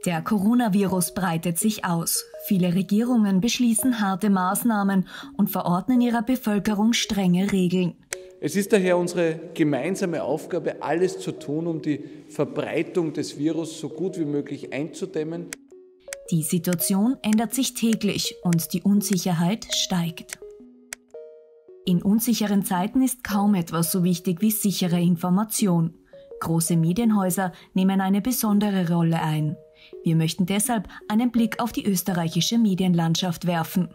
Der Coronavirus breitet sich aus. Viele Regierungen beschließen harte Maßnahmen und verordnen ihrer Bevölkerung strenge Regeln. Es ist daher unsere gemeinsame Aufgabe, alles zu tun, um die Verbreitung des Virus so gut wie möglich einzudämmen. Die Situation ändert sich täglich und die Unsicherheit steigt. In unsicheren Zeiten ist kaum etwas so wichtig wie sichere Information. Große Medienhäuser nehmen eine besondere Rolle ein. Wir möchten deshalb einen Blick auf die österreichische Medienlandschaft werfen.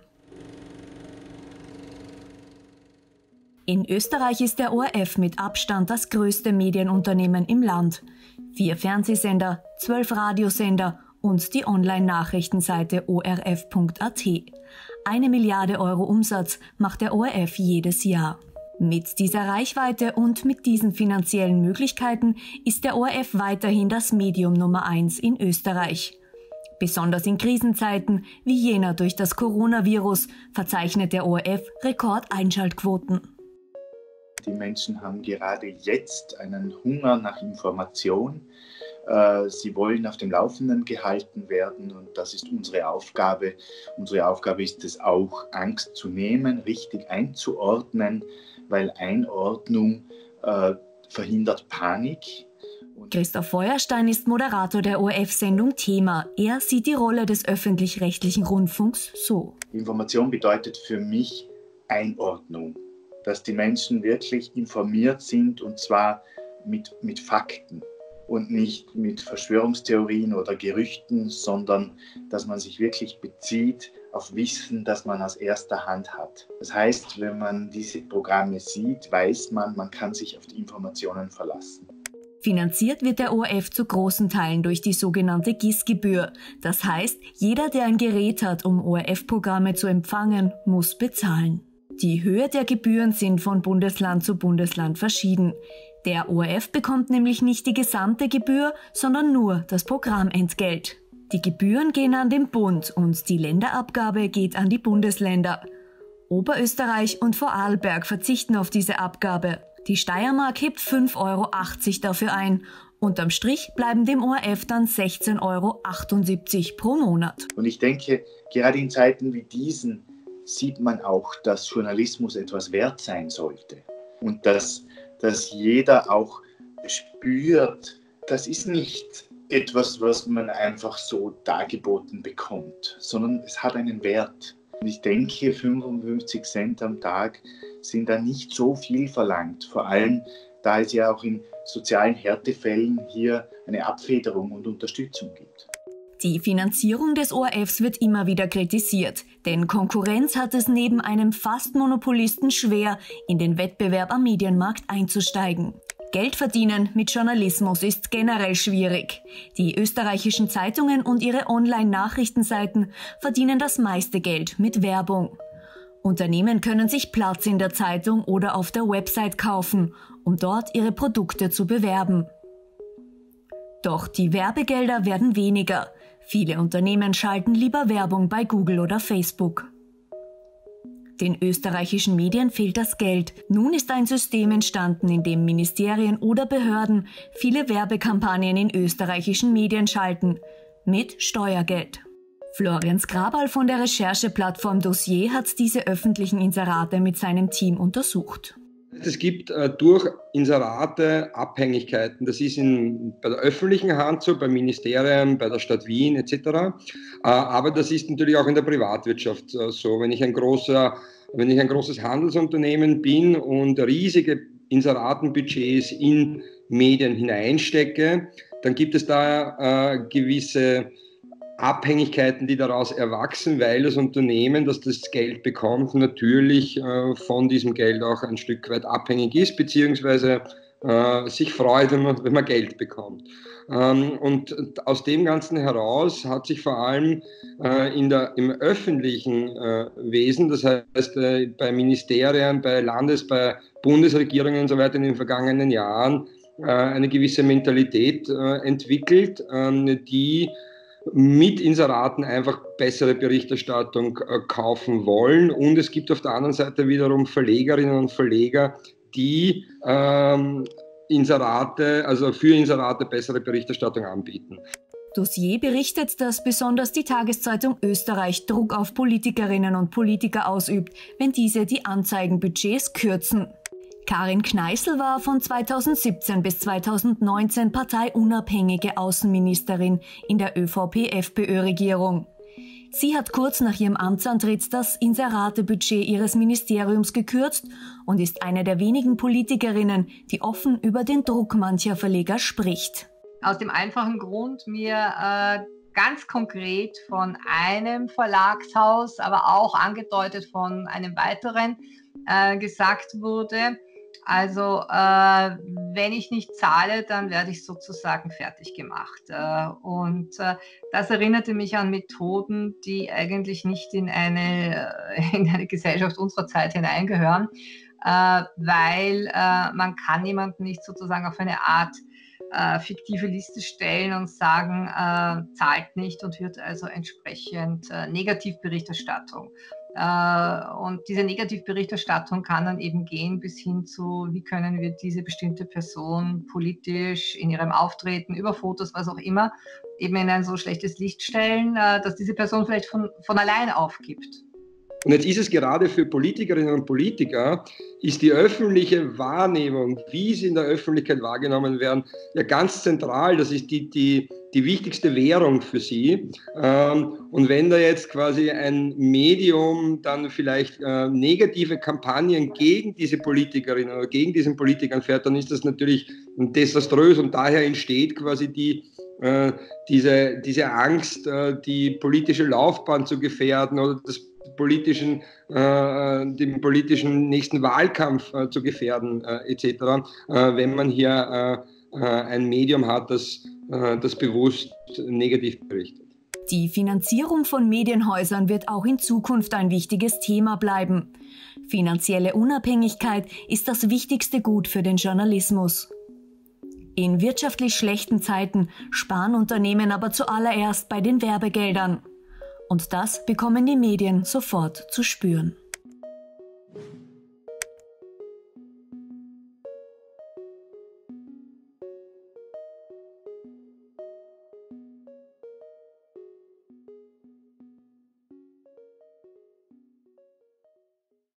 In Österreich ist der ORF mit Abstand das größte Medienunternehmen im Land. 4 Fernsehsender, 12 Radiosender und die Online-Nachrichtenseite orf.at. 1 Milliarde Euro Umsatz macht der ORF jedes Jahr. Mit dieser Reichweite und mit diesen finanziellen Möglichkeiten ist der ORF weiterhin das Medium Nummer 1 in Österreich. Besonders in Krisenzeiten wie jener durch das Coronavirus verzeichnet der ORF Rekordeinschaltquoten. Die Menschen haben gerade jetzt einen Hunger nach Information. Sie wollen auf dem Laufenden gehalten werden und das ist unsere Aufgabe. Unsere Aufgabe ist es auch, Angst zu nehmen, richtig einzuordnen, weil Einordnung verhindert Panik. Christoph Feuerstein ist Moderator der ORF-Sendung Thema. Er sieht die Rolle des öffentlich-rechtlichen Rundfunks so. Information bedeutet für mich Einordnung, dass die Menschen wirklich informiert sind und zwar mit Fakten und nicht mit Verschwörungstheorien oder Gerüchten, sondern dass man sich wirklich bezieht auf Wissen, das man aus erster Hand hat. Das heißt, wenn man diese Programme sieht, weiß man, man kann sich auf die Informationen verlassen. Finanziert wird der ORF zu großen Teilen durch die sogenannte GIS-Gebühr. Das heißt, jeder, der ein Gerät hat, um ORF-Programme zu empfangen, muss bezahlen. Die Höhe der Gebühren sind von Bundesland zu Bundesland verschieden. Der ORF bekommt nämlich nicht die gesamte Gebühr, sondern nur das Programmentgelt. Die Gebühren gehen an den Bund und die Länderabgabe geht an die Bundesländer. Oberösterreich und Vorarlberg verzichten auf diese Abgabe. Die Steiermark hebt 5,80 € dafür ein. Unterm Strich bleiben dem ORF dann 16,78 € pro Monat. Und ich denke, gerade in Zeiten wie diesen sieht man auch, dass Journalismus etwas wert sein sollte. Und dass jeder auch spürt, das ist nicht etwas, was man einfach so dargeboten bekommt, sondern es hat einen Wert. Und ich denke, 55 Cent am Tag sind da nicht so viel verlangt, vor allem da es ja auch in sozialen Härtefällen hier eine Abfederung und Unterstützung gibt. Die Finanzierung des ORFs wird immer wieder kritisiert, denn Konkurrenz hat es neben einem Fast-Monopolisten schwer, in den Wettbewerb am Medienmarkt einzusteigen. Geld verdienen mit Journalismus ist generell schwierig. Die österreichischen Zeitungen und ihre Online-Nachrichtenseiten verdienen das meiste Geld mit Werbung. Unternehmen können sich Platz in der Zeitung oder auf der Website kaufen, um dort ihre Produkte zu bewerben. Doch die Werbegelder werden weniger. Viele Unternehmen schalten lieber Werbung bei Google oder Facebook. Den österreichischen Medien fehlt das Geld. Nun ist ein System entstanden, in dem Ministerien oder Behörden viele Werbekampagnen in österreichischen Medien schalten. Mit Steuergeld. Florian Skrabal von der Rechercheplattform Dossier hat diese öffentlichen Inserate mit seinem Team untersucht. Es gibt durch Inserate Abhängigkeiten. Das ist bei der öffentlichen Hand so, bei Ministerien, bei der Stadt Wien etc. Aber das ist natürlich auch in der Privatwirtschaft so. Wenn ich ein großes Handelsunternehmen bin und riesige Inseratenbudgets in Medien hineinstecke, dann gibt es da gewisse Abhängigkeiten, die daraus erwachsen, weil das Unternehmen, das das Geld bekommt, natürlich von diesem Geld auch ein Stück weit abhängig ist, beziehungsweise sich freut, wenn man Geld bekommt. Und aus dem Ganzen heraus hat sich vor allem im öffentlichen Wesen, das heißt bei Ministerien, bei bei Bundesregierungen und so weiter in den vergangenen Jahren eine gewisse Mentalität entwickelt, die mit Inseraten einfach bessere Berichterstattung kaufen wollen. Und es gibt auf der anderen Seite wiederum Verlegerinnen und Verleger, die für Inserate bessere Berichterstattung anbieten. Dossier berichtet, dass besonders die Tageszeitung Österreich Druck auf Politikerinnen und Politiker ausübt, wenn diese die Anzeigenbudgets kürzen. Karin Kneißl war von 2017 bis 2019 parteiunabhängige Außenministerin in der ÖVP-FPÖ-Regierung. Sie hat kurz nach ihrem Amtsantritt das Inseratebudget ihres Ministeriums gekürzt und ist eine der wenigen Politikerinnen, die offen über den Druck mancher Verleger spricht. Aus dem einfachen Grund, mir ganz konkret von einem Verlagshaus, aber auch angedeutet von einem weiteren, gesagt wurde, also wenn ich nicht zahle, dann werde ich sozusagen fertig gemacht. Und das erinnerte mich an Methoden, die eigentlich nicht in eine Gesellschaft unserer Zeit hineingehören, weil man kann jemanden nicht sozusagen auf eine Art fiktive Liste stellen und sagen, zahlt nicht und wird also entsprechend Negativberichterstattung. Und diese Negativberichterstattung kann dann eben gehen bis hin zu, wie können wir diese bestimmte Person politisch in ihrem Auftreten, über Fotos, was auch immer, eben in ein so schlechtes Licht stellen, dass diese Person vielleicht von allein aufgibt. Und jetzt ist es gerade für Politikerinnen und Politiker, ist die öffentliche Wahrnehmung, wie sie in der Öffentlichkeit wahrgenommen werden, ja ganz zentral. Das ist die wichtigste Währung für sie. Und wenn da jetzt quasi ein Medium dann vielleicht negative Kampagnen gegen diese Politikerinnen oder gegen diesen Politikern fährt, dann ist das natürlich desaströs und daher entsteht quasi diese Angst, die politische Laufbahn zu gefährden oder den politischen nächsten Wahlkampf zu gefährden etc., wenn man hier ein Medium hat, das bewusst negativ berichtet. Die Finanzierung von Medienhäusern wird auch in Zukunft ein wichtiges Thema bleiben. Finanzielle Unabhängigkeit ist das wichtigste Gut für den Journalismus. In wirtschaftlich schlechten Zeiten sparen Unternehmen aber zuallererst bei den Werbegeldern. Und das bekommen die Medien sofort zu spüren.